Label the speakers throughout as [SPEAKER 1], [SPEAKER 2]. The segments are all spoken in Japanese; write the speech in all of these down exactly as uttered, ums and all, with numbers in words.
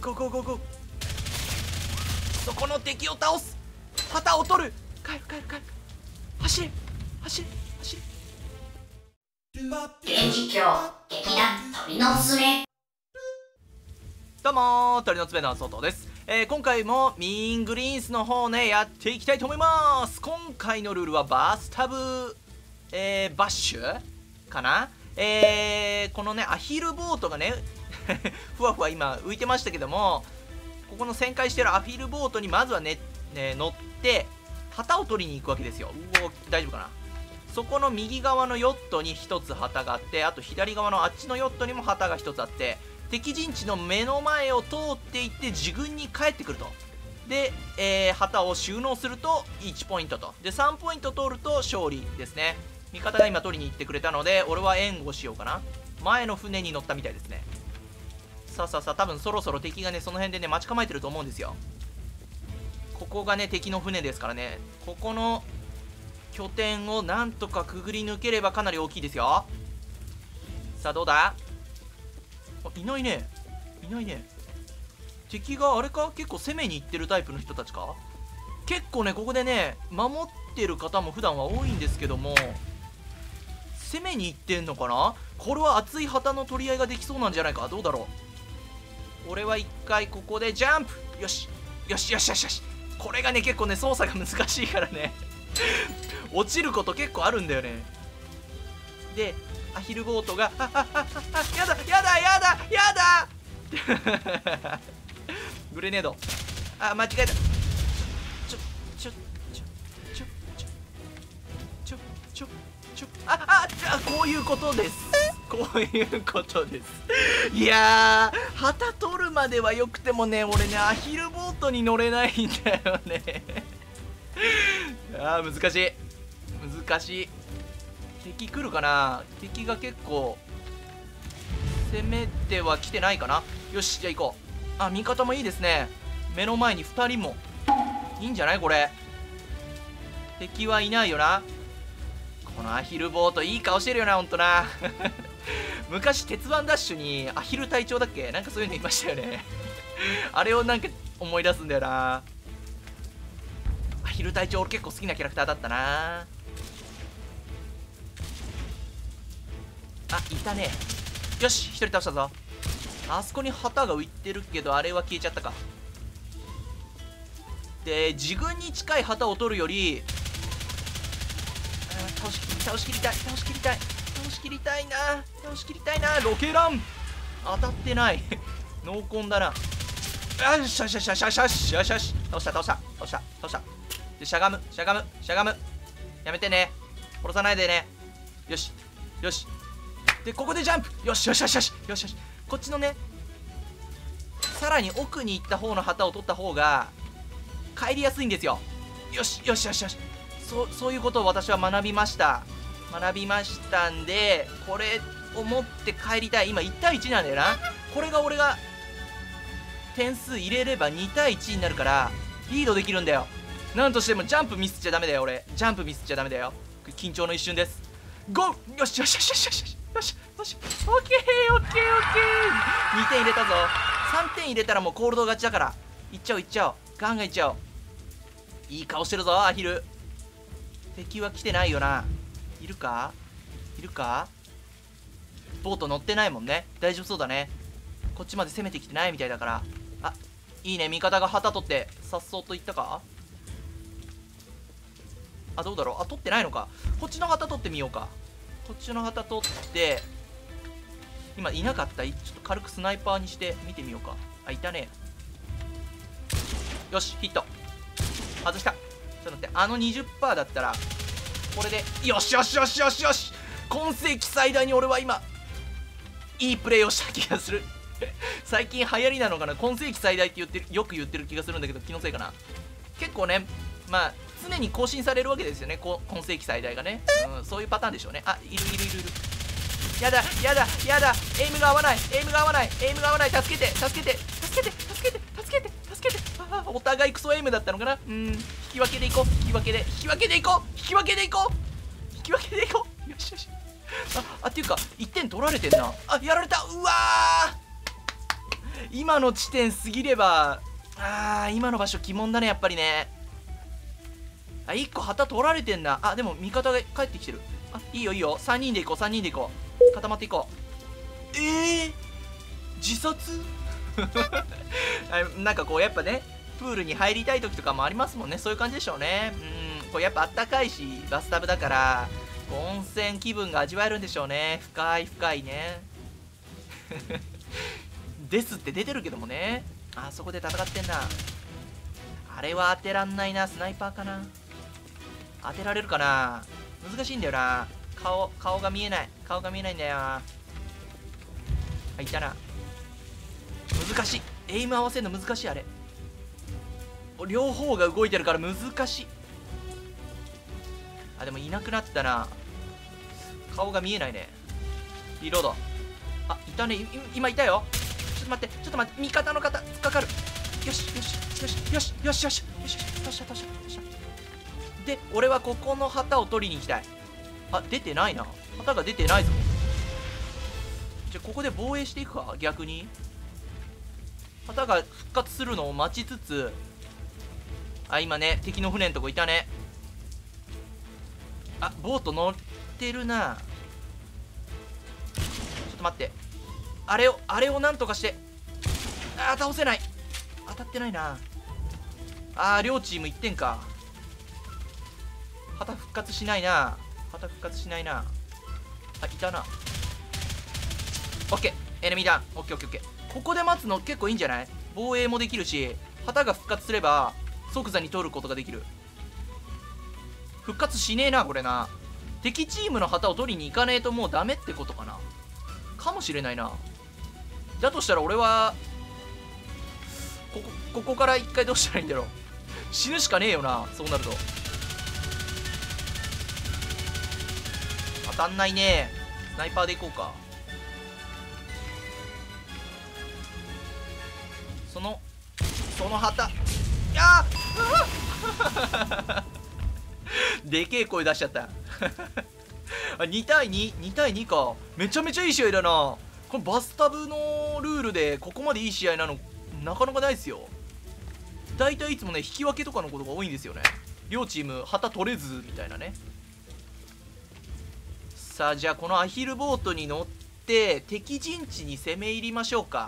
[SPEAKER 1] ゴーゴーゴーゴー。そこの敵を倒す。旗を取る。帰る帰る帰る。走れ走れ走れ。
[SPEAKER 2] 現実況劇団鳥の爪。
[SPEAKER 1] どうもー、鳥の爪の外です。えー、今回もミーングリーンスの方ね、やっていきたいと思います。今回のルールはバスタブ、えー、バッシュかな。えー、このね、アヒルボートがね、ふわふわ今浮いてましたけども、ここの旋回してるアヒルボートにまずはね、ね乗って、旗を取りに行くわけですよ。うお、大丈夫かな。そこの右側のヨットにひとつ旗があって、あと左側のあっちのヨットにも旗がひとつあって、敵陣地の目の前を通っていって自軍に帰ってくると。で、えー、旗を収納するといちポイントと。で、さんポイント取ると勝利ですね。味方が今取りに行ってくれたので、俺は援護しようかな。前の船に乗ったみたいですね。さあさあさあ、多分そろそろ敵がね、その辺でね、待ち構えてると思うんですよ。ここがね、敵の船ですからね。ここの拠点をなんとかくぐり抜ければかなり大きいですよ。さあ、どうだ。あ、いないね。いないね。敵があれか、結構攻めに行ってるタイプの人たちか。結構ね、ここでね、守ってる方も普段は多いんですけども、攻めに行ってんのかな。これは熱い旗の取り合いができそうなんじゃないか。どうだろう。俺は一回ここでジャンプ。よしよしよしよしよし。これがね、結構ね、操作が難しいからね落ちること結構あるんだよね。で、アヒルボートが、あ、あ、あ、あ、やだやだやだやだグレネード。あ、間違えた。ちょちょちょちょちょちょちょちょあ、あ、あ、こういうことです。こういうことです。いやー、旗取るまではよくてもね、俺ね、アヒルボートに乗れないんだよねあー、難しい難しい。敵来るかな。敵が結構攻めては来てないかな。よし、じゃあ行こう。あ、味方もいいですね。目の前にふたりもいいんじゃないこれ。敵はいないよな。このアヒルボートいい顔してるよな、ほんとな昔鉄腕ダッシュにアヒル隊長だっけ、なんかそういうのいましたよねあれをなんか思い出すんだよな。アヒル隊長俺結構好きなキャラクターだったな。あ、いたね。よし、一人倒したぞ。あそこに旗が浮いてるけど、あれは消えちゃったか。で、自軍に近い旗を取るより、倒し倒しきりたい倒しきりたい倒しきりたいな倒しきりたいな。ロケラン当たってない濃紺だな。よしよしよしよしよしよしよしよし、倒した倒した倒した倒した。で、しゃがむしゃがむしゃがむ。やめてね、殺さないでね。よしよし。で、ここでジャンプ。よしよしよしよしよしよし。こっちのね、さらに奥に行った方の旗を取った方が帰りやすいんですよ。よしよしよしよし。そ, そういうことを私は学びました学びましたんで、これを持って帰りたい。今いちたいいちなんだよな。これが俺が点数入れればにたいいちになるからリードできるんだよ。なんとしてもジャンプミスっちゃダメだよ。俺ジャンプミスっちゃダメだよ。緊張の一瞬です。ゴー。よしよしよしよしよしよしよしよし。オッケーオッケーオッケー。にてん入れたぞ。さんてん入れたらもうコールド勝ちだから、いっちゃおういっちゃおう。ガンガンいっちゃおう。いい顔してるぞアヒル。敵は来てないよな。いるかいるか。ボート乗ってないもんね。大丈夫そうだね。こっちまで攻めてきてないみたいだから。あ、いいね。味方が旗取ってさっそうといったか。あ、どうだろう。あ、取ってないのか。こっちの旗取ってみようか。こっちの旗取って、今いなかった。ちょっと軽くスナイパーにして見てみようか。あ、いたね。よし、ヒット外した。ちょっと待って、あの にじゅっパーセント だったらこれでよしよしよしよしよし。今世紀最大に俺は今いいプレーをした気がする最近流行りなのかな、今世紀最大って言ってる、よく言ってる気がするんだけど、気のせいかな。結構ね、まあ常に更新されるわけですよね、こ今世紀最大がね、うん、そういうパターンでしょうね。あ、いるいるいるいる。やだやだやだ。エイムが合わないエイムが合わないエイムが合わない。助けて助けて助けて助けて助けて助けて。あ、お互いクソエイムだったのかな。うん、引き分けでいこう。引き分けで引き分けでいこう引き分けでいこう引き分けでいこう。よしよし。あ、あ、っていうかいってん取られてんな。あ、やられた。うわ今の地点過ぎれば、あー今の場所鬼門だねやっぱりね。あ、いっこ旗取られてんな。あ、でも味方が帰ってきてる。あ、いいよいいよ、さんにんで行こう、さんにんで行こう、固まっていこう。えー、自殺なんかこうやっぱね、プールに入りたい時とかもありますもんね。そういう感じでしょうね。うん、こうやっぱあったかいしバスタブだから、温泉気分が味わえるんでしょうね。深い深いねですって出てるけどもね。あそこで戦ってんな。あれは当てらんないな。スナイパーかな。当てられるかな。難しいんだよな。顔顔が見えない。顔が見えないんだよな。あ、いたな。難しい。エイム合わせるの難しい。あれ両方が動いてるから難しい。あ、でもいなくなったな。顔が見えないね。リロード。あ、いたね。い今いたよ。ちょっと待って、ちょっと待って。味方の方突っかかる。よしよしよしよしよしよしよしよし、倒した倒した倒した。で俺はここの旗を取りに行きたい。あ、出てないな。旗が出てないぞ。じゃあここで防衛していくか。逆に旗が復活するのを待ちつつ。あ、今ね敵の船のとこいたね。あ、ボート乗ってるな。ちょっと待って、あれをあれをなんとかして。あー、倒せない。当たってないな。あー、両チームいってんか。旗復活しないな。旗復活しないな。あ、いたな。オッケー、エネミーダウン。オッケーオッケーオッケー。ここで待つの結構いいんじゃない。防衛もできるし、旗が復活すれば即座に取ることができる。復活しねえなこれな。敵チームの旗を取りに行かねえともうダメってことかな。かもしれないな。だとしたら俺はここここから一回どうしたらいいんだろう。死ぬしかねえよな、そうなると。当たんないね。スナイパーでいこうか。そのその旗、いやーでけえ声出しちゃったあ、にたいに、にたいにか。めちゃめちゃいい試合だな。このバスタブのルールでここまでいい試合なのなかなかないですよ。だいたいいつもね引き分けとかのことが多いんですよね。両チーム旗取れずみたいなね。さあ、じゃあこのアヒルボートに乗って敵陣地に攻め入りましょうか。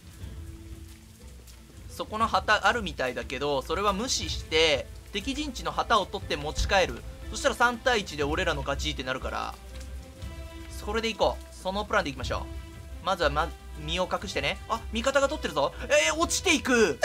[SPEAKER 1] そこの旗あるみたいだけど、それは無視して敵陣地の旗を取って持ち帰る。そしたらさんたいいちで俺らの勝ちってなるから、それでいこう。そのプランでいきましょう。まずはま身を隠してね。あ、味方が取ってるぞ。えー、落ちていく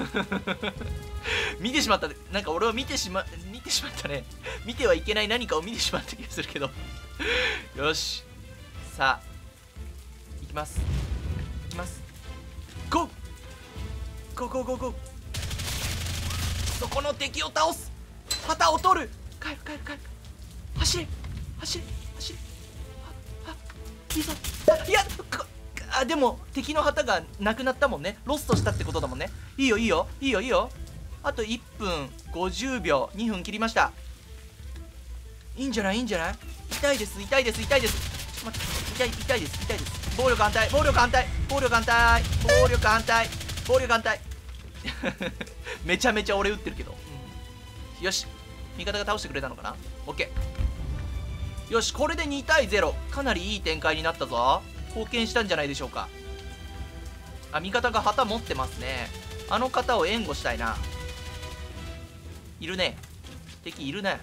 [SPEAKER 1] 見てしまった。なんか俺は見てしま見てしまったね。見てはいけない何かを見てしまった気がするけどよし、さあ行きます行きます。ゴーゴーゴーゴーゴー。そこの敵を倒す。旗を取る。帰る帰る帰る。走れ走れ走れ。ああ、いいぞ。いや、あ、でも敵の旗がなくなったもんね。ロストしたってことだもんね。いいよいいよいいよいいよ。あといっぷんごじゅうびょう、にふん切りました。いいんじゃないいいんじゃない。痛いです痛いです痛いです。ちょっと待って、痛い痛いです痛いです。暴力反対暴力反対暴力反対暴力反対暴力反対めちゃめちゃ俺撃ってるけど、うん、よし、味方が倒してくれたのかな。オッケー。よし、これでにたいゼロ。かなりいい展開になったぞ。貢献したんじゃないでしょうか。あ、味方が旗持ってますね。あの方を援護したいな。いるね、敵いるね。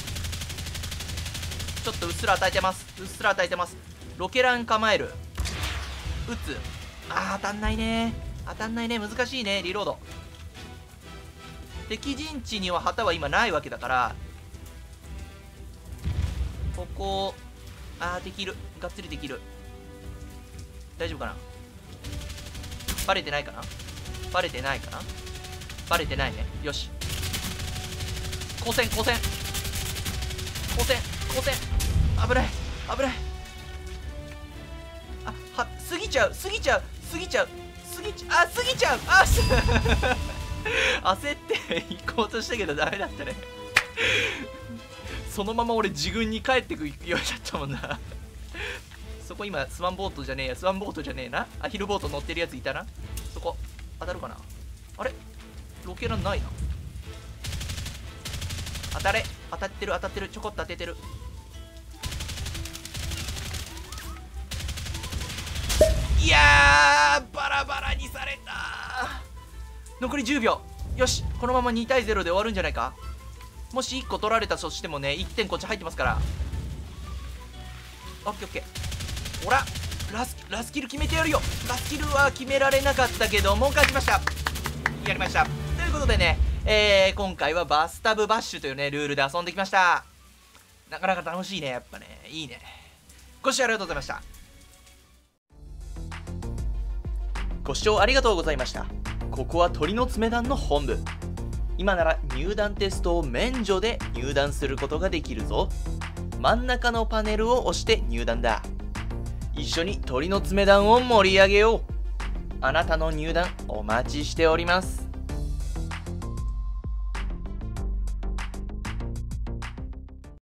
[SPEAKER 1] ちょっとうっすら与えてます。うっすら与えてます。ロケラン構える。撃つ。あー、当たんないね当たんないね。難しいね。リロード。敵陣地には旗は今ないわけだから、ここ、あー、できる。がっつりできる。大丈夫かな。バレてないかな。バレてないかな。バレてないね。よし、交戦交戦交戦交戦。危ない危ない。あ、は、過ぎちゃう過ぎちゃう過ぎちゃう過ぎちゃうあ過ぎちゃうあす焦って行こうとしたけどダメだったねそのまま俺自軍に帰ってくようになったもんなそこ今スワンボートじゃねえやスワンボートじゃねえなアヒルボート乗ってるやついたな。 そこ当たるかな。あれロケランないな。当たれ、当たってる当たってる、ちょこっと当ててる。いやー、バラバラにされた。残りじゅうびょう。よし、このままにたいゼロで終わるんじゃないか。もしいっこ取られたとしてもね、いってんこっち入ってますから。オッケーオッケー。ほらラスラスキル決めてやるよ。ラスキルは決められなかったけども勝ちました。やりました。ということでね、えー、今回はバスタブバッシュというねルールで遊んできました。なかなか楽しいね。やっぱね、いいね。ご視聴ありがとうございました。ご視聴ありがとうございました。ここは鳥の爪団の本部。今なら入団テストを免除で入団することができるぞ。真ん中のパネルを押して入団だ。一緒に鳥の爪団を盛り上げよう。あなたの入団お待ちしております。